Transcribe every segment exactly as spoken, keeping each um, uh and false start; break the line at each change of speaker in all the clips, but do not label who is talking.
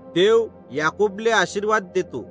देव याकोबले आशीर्वाद देतो।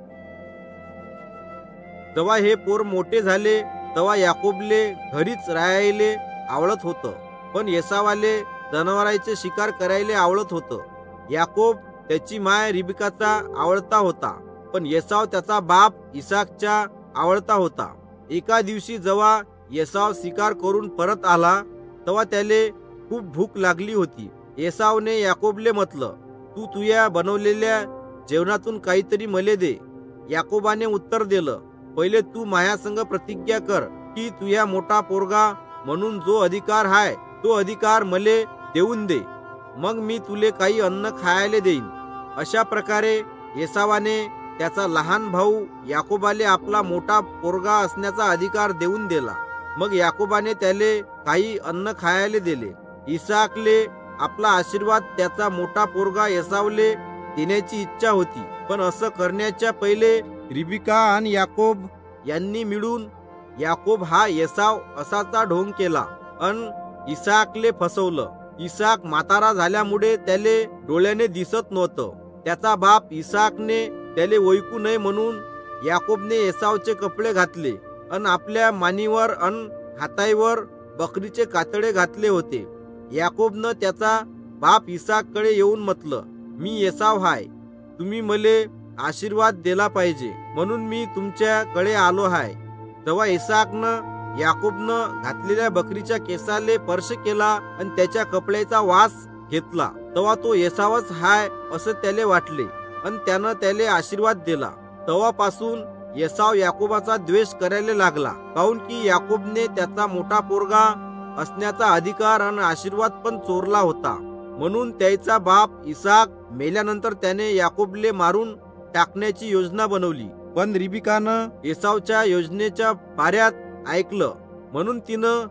तेव्हा हे पोर मोठे झाले तेव्हा याकोबले घरीच राहायले आवडत होतं, पण येसावाले जनावरांचे शिकार करायला आवडत होतं। याकोब त्याची माय रिबकाचा आवडता होता, पण येसाव त्याचा बाप इसाकचा आवडता होता। एका दिवशी जेव्हा येसाव शिकार करून परत आला तेव्हा त्याले खूप भूक लागली होती। येसावने याकोबले म्हटलं, तू तुया बनवलेल्या जेवणातून काहीतरी मले दे। याकोबाने उत्तर दिलं, पहिले तू मायासंग प्रतिज्ञा कर की तुया मोठा पोरगा म्हणून जो अधिकार हाय तो अधिकार मले देऊन दे, मग मी तुले काही अन्न खायला देईन। अशा प्रकारे येसावाने त्याचा लहान भाऊ याकोबाले आपला मोठा पोरगा असण्याचा अधिकार देऊन दिला। मग याकोबाने त्याले काही अन्न खायला दिले। इसाकले आपला आशीर्वाद त्याचा मोठा पोरगा येसावले देण्याची इच्छा होती, पण असं करण्याच्या पहिले रिबका आणि याकोब यांनी मिळून याकोब हा येसाव असाचा ढोंग केला अन इसाकले फसवलं। इसाक म्हातारा झाल्यामुळे त्याले डोळ्याने दिसत नव्हतं। त्याचा बाप इसाकने त्याले ओळखू नये म्हणून याकोबने येसावचे कपडे घातले अन आपल्या मानीवर अन हाताईवर बकरीचे कातडे घातले होते। याकोबनं त्याचा बाप इसाककडे येऊन म्हटलं, मी येसाव हाय, तुम्ही मले आशीर्वाद दिला पाहिजे म्हणून मी तुमच्याकडे आलो हाय। तेव्हा इसाकनं याकोबनं घातलेल्या बकरीच्या केसाले स्पर्श केला आणि त्याच्या कपड्याचा वास घेतला। तेव्हा तो येसावच हाय असं त्याले वाटले आणि त्यानं त्याले आशीर्वाद दिला। तेव्हापासून येसाव याकोबाचा द्वेष करायला लागला, काऊन की याकोबने त्याचा मोठा पोरगा असण्याचा अधिकार आणि आशीर्वाद पण चोरला होता। म्हणून त्याचा बाप इसाक मेल्यानंतर त्याने याकोबले मारून टाकण्याची योजना बनवली, पण रिबकानं येसावच्या योजनेच्या पाऱ्यात ऐकलं, म्हणून तिनं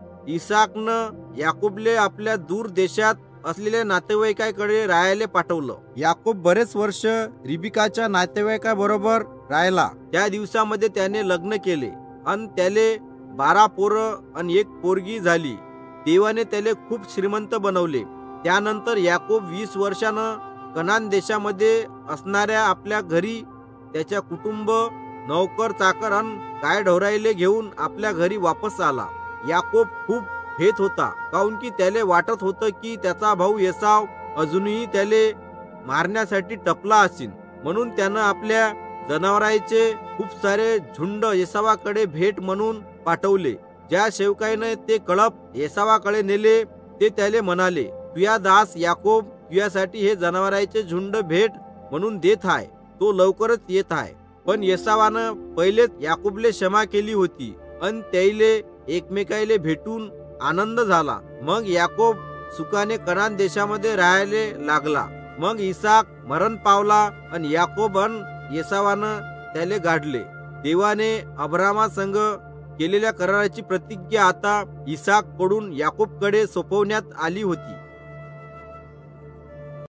इसाकनं याकोबले आपल्या दूर देशात असलेल्या नातेवाईकाकडे राहायला पाठवलं। याकोब बरेच वर्ष रिबकाच्या नातेवाईकाबरोबर राहिला। त्या दिवसामध्ये त्याने लग्न केले आणि त्याले बारा पोरं आणि एक पोरगी झाली। देवाने त्याले खूप श्रीमंत बनवले। त्यानंतर याकोब वीस वर्षानं कनान देशामध्ये असणाऱ्या आपल्या घरी त्याच्या कुटुंब, नौकर चाकर आणि गाय ढोरायले घेऊन आपल्या घरी वापस आला। याकोब खूप भेत होता, काऊन की त्याले वाटत होतं की त्याचा भाऊ येसाव अजूनही त्याले मारण्यासाठी टपला असेल, म्हणून त्यानं आपल्या जनावरांचे खूप सारे झुंड येसावाकडे भेट म्हणून पाठवले। ज्या सेवकाने ते कळप येसावाकडे नेले ते त्याले म्हणाले, तुया दास याकोब तुयासाठी हे जनावरांचे झुंड भेट म्हणून देत आहे, तो लवकरच येत आहे। पण येसावानं पहिलेच याकोबले क्षमा केली होती आणि त्याईले एकमेकाईले भेटून आनंद झाला। मग याकोब सुखाने कनान देशामध्ये राहायला लागला। मग इसाक मरण पावला आणि याकोब आणि येसावानं त्याले गाडले। देवाने अब्रामा संग केलेल्या कराराची प्रतिज्ञा आता इसाक कडून याकोबकडे सोपवण्यात आली होती।